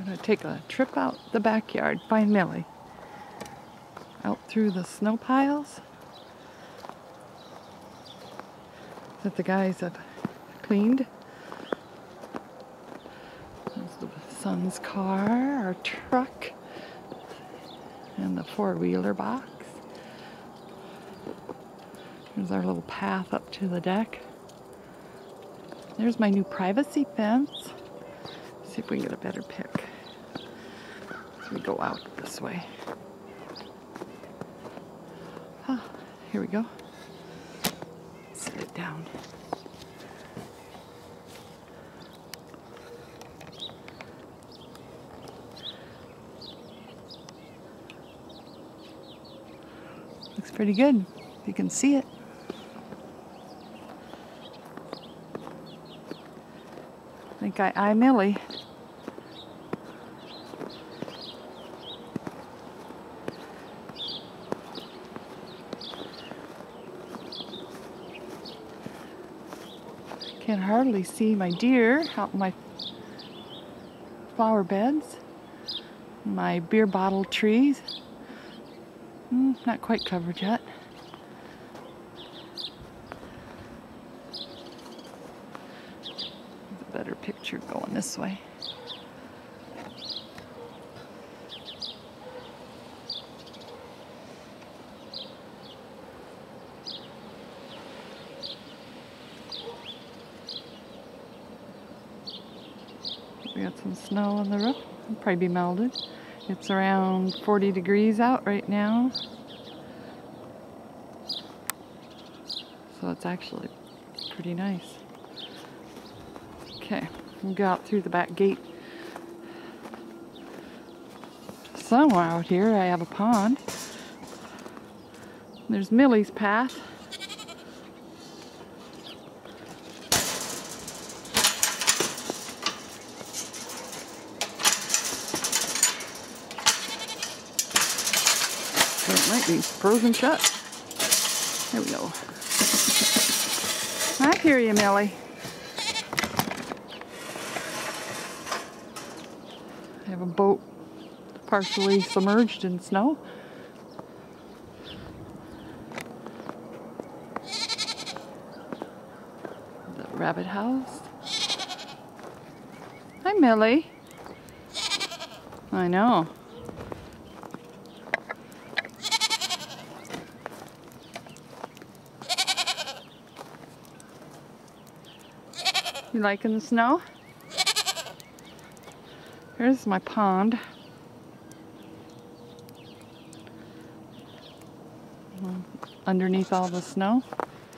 gonna take a trip out the backyard, find Millie. Out through the snow piles that the guys have cleaned. There's the son's car, our truck, and the four-wheeler box. There's our little path up to the deck. There's my new privacy fence. See if we can get a better pic. We go out this way. Ah, here we go. Set it down. Looks pretty good, if you can see it. I think I eye Millie. Can hardly see my deer out in my flower beds, my beer bottle trees. Not quite covered yet. There's a better picture going this way. We got some snow on the roof. It'll probably be melted. It's around 40 degrees out right now. So it's actually pretty nice. Okay, we'll go out through the back gate. Somewhere out here I have a pond. There's Millie's path. It might be frozen shut. There we go. I hear you, Millie. I have a boat partially submerged in snow. The rabbit house. Hi, Millie. I know. You liking the snow? Here's my pond. Underneath all the snow.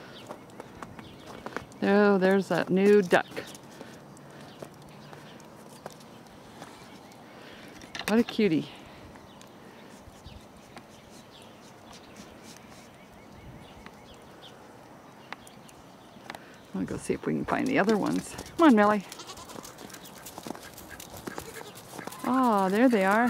Oh, there's that new duck. What a cutie. I'll go see if we can find the other ones. Come on, Millie. Oh, there they are.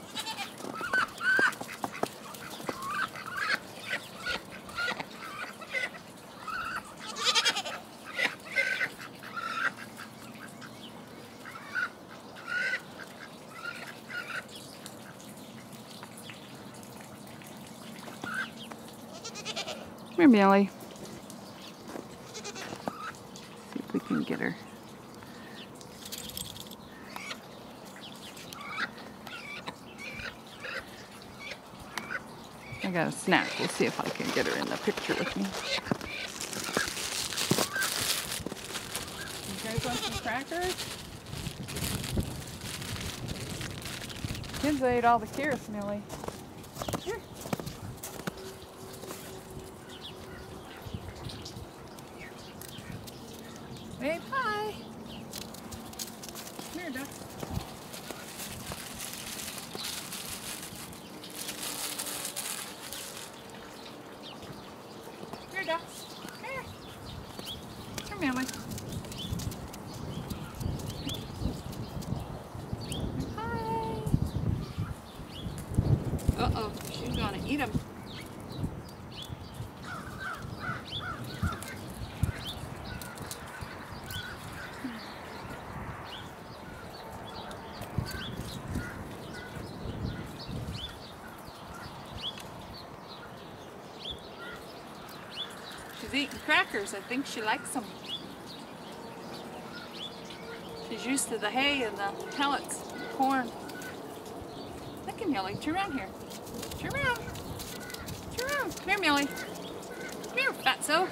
Come here, Millie. We can get her. I got a snack. We'll see if I can get her in the picture with me. You guys want some crackers? Kids ate all the carrots, Millie. Here. Wave hi. Here, duck. Here, duck. Here. Come here, Millie. Hi. Uh-oh, she's gonna eat him. She's eating crackers. I think she likes them. She's used to the hay and the pellets, corn. Look at Millie. Turn around here. Turn around. Turn around. Come here, Millie. Come here, fatso.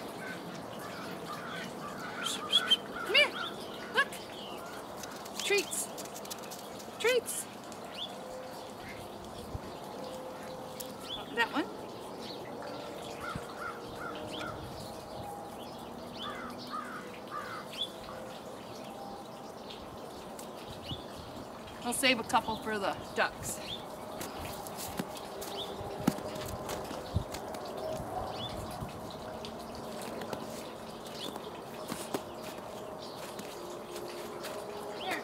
Come here. Look. Treats. Treats. That one. I'll save a couple for the ducks. Here.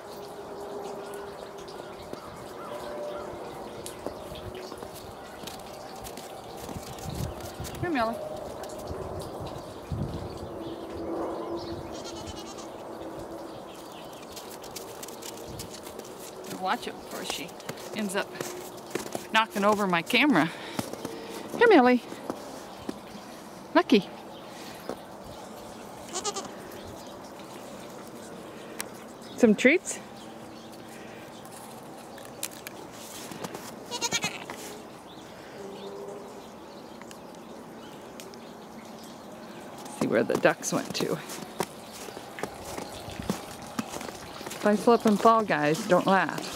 Here, Millie. Watch it before she ends up knocking over my camera. Here, Millie. Lucky. Some treats? See where the ducks went to. If I slip and fall, guys, don't laugh.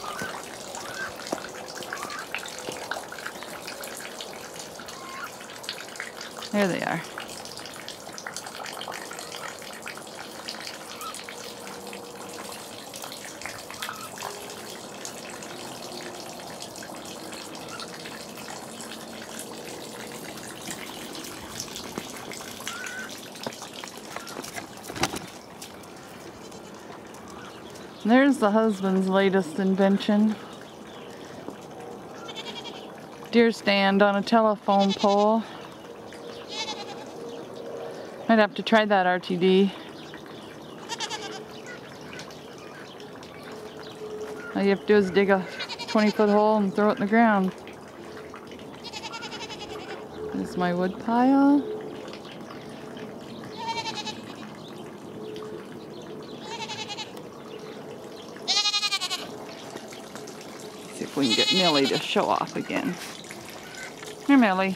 There they are. There's the husband's latest invention. Deer stand on a telephone pole. I'd have to try that, RTD. All you have to do is dig a 20-foot hole and throw it in the ground. This is my wood pile. See if we can get Millie to show off again. Here, Millie.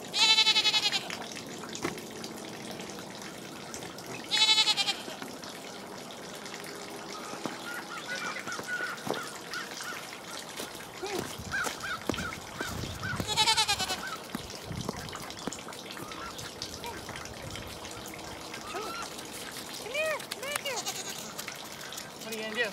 What are you gonna do?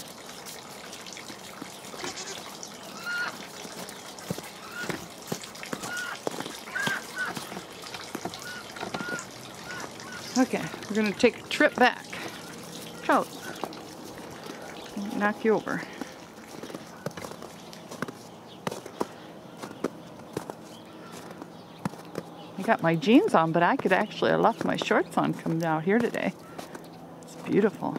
Okay, we're gonna take a trip back. Trout. Knock you over. I got my jeans on, but I could actually have left my shorts on coming out here today. It's beautiful.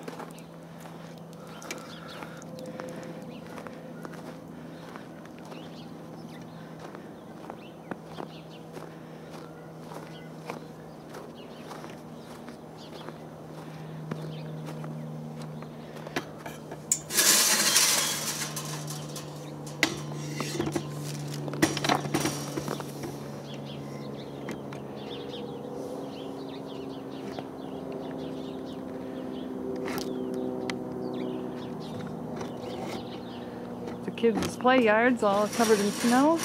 Kids' play yards all covered in snow.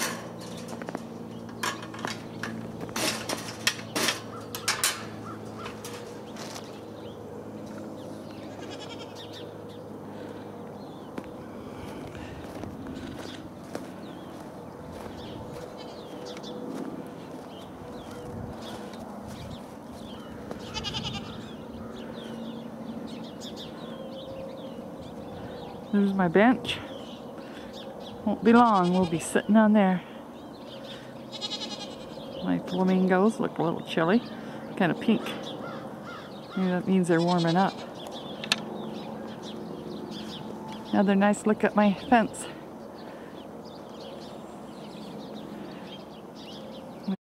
There's my bench. Won't be long, we'll be sitting on there. My flamingos look a little chilly, kind of pink. Maybe that means they're warming up. Another nice look at my fence.